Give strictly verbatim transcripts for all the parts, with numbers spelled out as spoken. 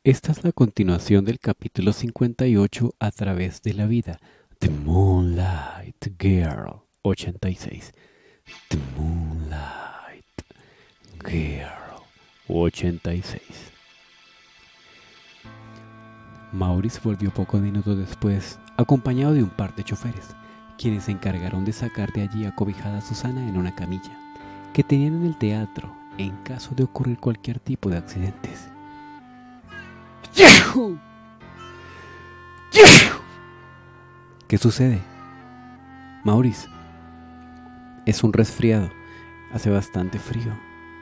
Esta es la continuación del capítulo cincuenta y ocho A través de la vida. The Moonlight Girl ochenta y seis. The Moonlight Girl ochenta y seis. Maurice volvió pocos minutos después, acompañado de un par de choferes, quienes se encargaron de sacar de allí acobijada a Susana en una camilla, que tenían en el teatro en caso de ocurrir cualquier tipo de accidentes. ¿Qué sucede? Maurice, es un resfriado. Hace bastante frío.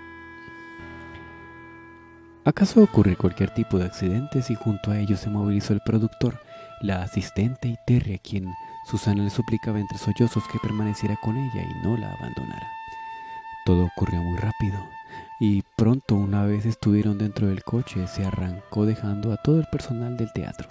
¿Acaso ocurrir cualquier tipo de accidentes? Y junto a ellos se movilizó el productor, la asistente y Terry, a quien Susana le suplicaba entre sollozos que permaneciera con ella y no la abandonara. Todo ocurrió muy rápido, y pronto, una vez estuvieron dentro del coche, se arrancó dejando a todo el personal del teatro,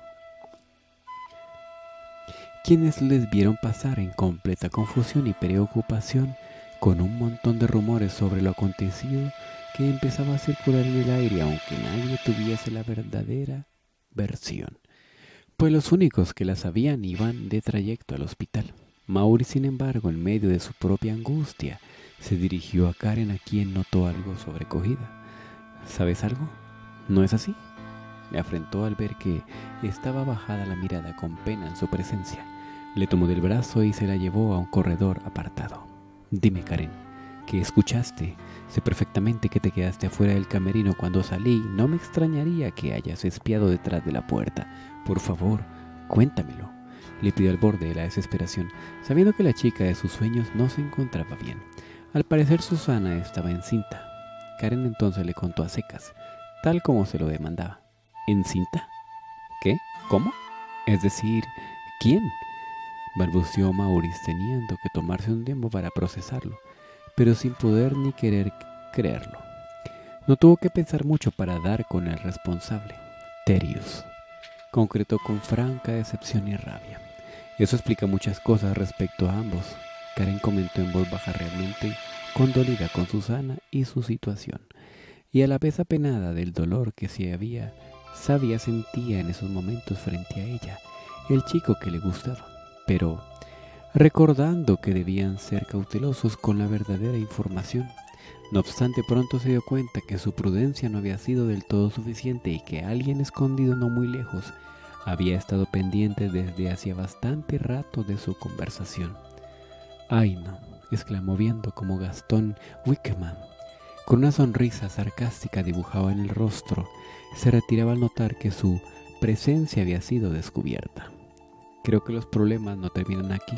quienes les vieron pasar en completa confusión y preocupación, con un montón de rumores sobre lo acontecido que empezaba a circular en el aire, aunque nadie tuviese la verdadera versión, pues los únicos que la sabían iban de trayecto al hospital. Maurice, sin embargo, en medio de su propia angustia, se dirigió a Karen, a quien notó algo sobrecogida. ¿Sabes algo? ¿No es así?, le afrentó al ver que estaba bajada la mirada con pena en su presencia. Le tomó del brazo y se la llevó a un corredor apartado. Dime, Karen, ¿qué escuchaste? Sé perfectamente que te quedaste afuera del camerino cuando salí. No me extrañaría que hayas espiado detrás de la puerta. Por favor, cuéntamelo, le pidió al borde de la desesperación, sabiendo que la chica de sus sueños no se encontraba bien. Al parecer Susana estaba encinta. Karen entonces le contó a secas, tal como se lo demandaba. ¿Encinta? ¿Qué? ¿Cómo? Es decir, ¿quién?, balbuceó Maurice, teniendo que tomarse un tiempo para procesarlo, pero sin poder ni querer creerlo. No tuvo que pensar mucho para dar con el responsable. Terius, concretó con franca decepción y rabia. Eso explica muchas cosas respecto a ambos, Karen comentó en voz baja, realmente condolida con Susana y su situación, y a la vez apenada del dolor que se había, sabía sentía en esos momentos frente a ella, el chico que le gustaba, pero recordando que debían ser cautelosos con la verdadera información. No obstante, pronto se dio cuenta que su prudencia no había sido del todo suficiente y que alguien escondido no muy lejos había estado pendiente desde hacía bastante rato de su conversación. «Ay, no», exclamó viendo como Gastón Wickham, con una sonrisa sarcástica dibujada en el rostro, se retiraba al notar que su presencia había sido descubierta. «Creo que los problemas no terminan aquí,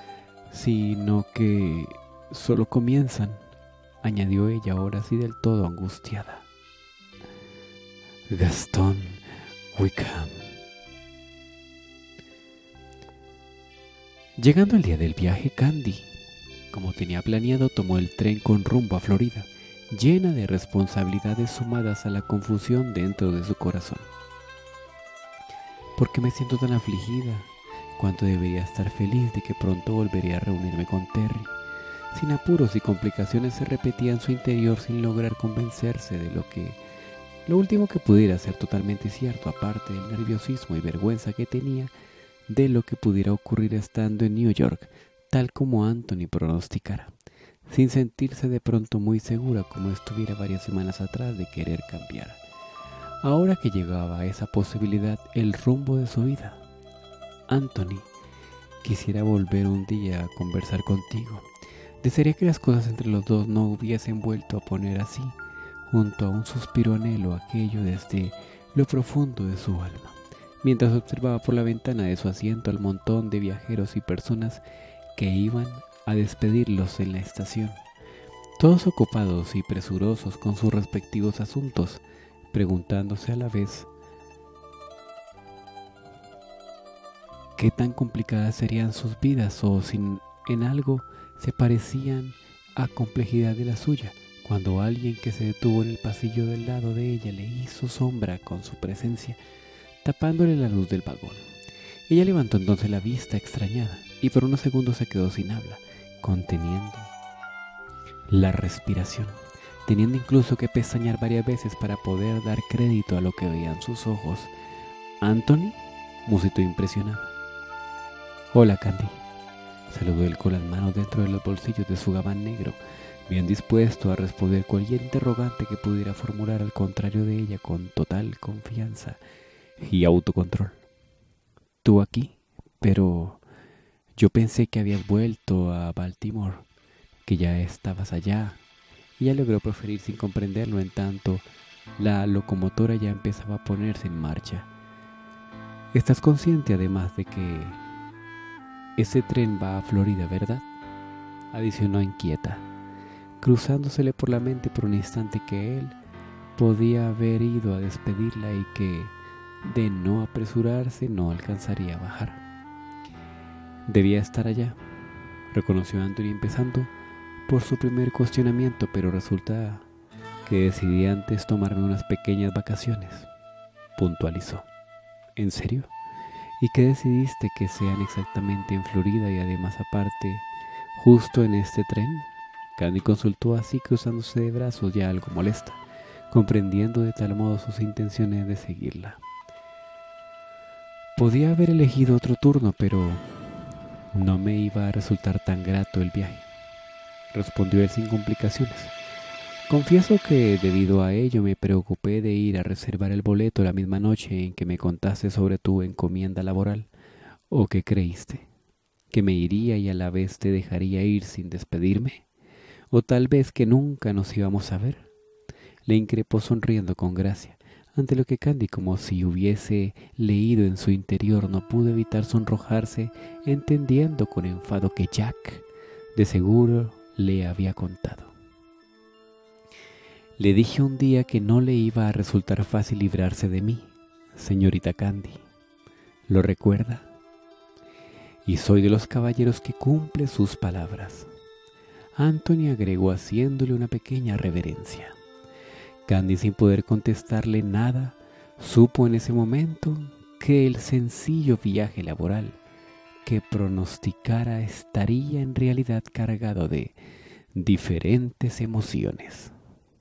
sino que solo comienzan», añadió ella, ahora sí del todo angustiada. Gastón Wickham. Llegando el día del viaje, Candy, como tenía planeado, tomó el tren con rumbo a Florida, llena de responsabilidades sumadas a la confusión dentro de su corazón. ¿Por qué me siento tan afligida? Cuánto debería estar feliz de que pronto volvería a reunirme con Terry. Sin apuros y complicaciones se repetía en su interior sin lograr convencerse de lo que lo último que pudiera ser totalmente cierto, aparte del nerviosismo y vergüenza que tenía de lo que pudiera ocurrir estando en New York, tal como Anthony pronosticara, sin sentirse de pronto muy segura como estuviera varias semanas atrás de querer cambiar. Ahora que llegaba a esa posibilidad el rumbo de su vida. Anthony, quisiera volver un día a conversar contigo. Desearía que las cosas entre los dos no hubiesen vuelto a poner así. Junto a un suspiro anhelo aquello desde lo profundo de su alma, mientras observaba por la ventana de su asiento al montón de viajeros y personas que iban a despedirlos en la estación, todos ocupados y presurosos con sus respectivos asuntos, preguntándose a la vez qué tan complicadas serían sus vidas o si en algo se parecían a complejidad de la suya, cuando alguien que se detuvo en el pasillo del lado de ella le hizo sombra con su presencia, tapándole la luz del vagón. Ella levantó entonces la vista extrañada y por unos segundos se quedó sin habla, conteniendo la respiración. teniendo incluso que pestañear varias veces para poder dar crédito a lo que veían sus ojos. «Anthony», musitó impresionada. «Hola, Candy», saludó él con las manos dentro de los bolsillos de su gabán negro, bien dispuesto a responder cualquier interrogante que pudiera formular al contrario de ella con total confianza y autocontrol. «¿Tú aquí? Pero yo pensé que habías vuelto a Baltimore, que ya estabas allá». Ella logró proferir sin comprenderlo, en tanto la locomotora ya empezaba a ponerse en marcha. «Estás consciente además de que ese tren va a Florida, ¿verdad?», adicionó inquieta, cruzándosele por la mente por un instante que él podía haber ido a despedirla y que, de no apresurarse, no alcanzaría a bajar. «Debía estar allá», reconoció Anthony, empezando por su primer cuestionamiento, «pero resulta que decidí antes tomarme unas pequeñas vacaciones», puntualizó. «¿En serio? ¿Y qué decidiste que sean exactamente en Florida y además aparte justo en este tren?», Candy consultó así, cruzándose de brazos, ya algo molesta, comprendiendo de tal modo sus intenciones de seguirla. «Podía haber elegido otro turno, pero no me iba a resultar tan grato el viaje», respondió él sin complicaciones. «Confieso que debido a ello me preocupé de ir a reservar el boleto la misma noche en que me contaste sobre tu encomienda laboral. ¿O qué creíste? ¿Que me iría y a la vez te dejaría ir sin despedirme? ¿O tal vez que nunca nos íbamos a ver?», le increpó sonriendo con gracia, ante lo que Candy, como si hubiese leído en su interior, no pudo evitar sonrojarse, entendiendo con enfado que Jack de seguro le había contado. «Le dije un día que no le iba a resultar fácil librarse de mí, señorita Candy. ¿Lo recuerda? Y soy de los caballeros que cumple sus palabras», Anthony agregó haciéndole una pequeña reverencia. Candy, sin poder contestarle nada, supo en ese momento que el sencillo viaje laboral que pronosticara estaría en realidad cargado de diferentes emociones.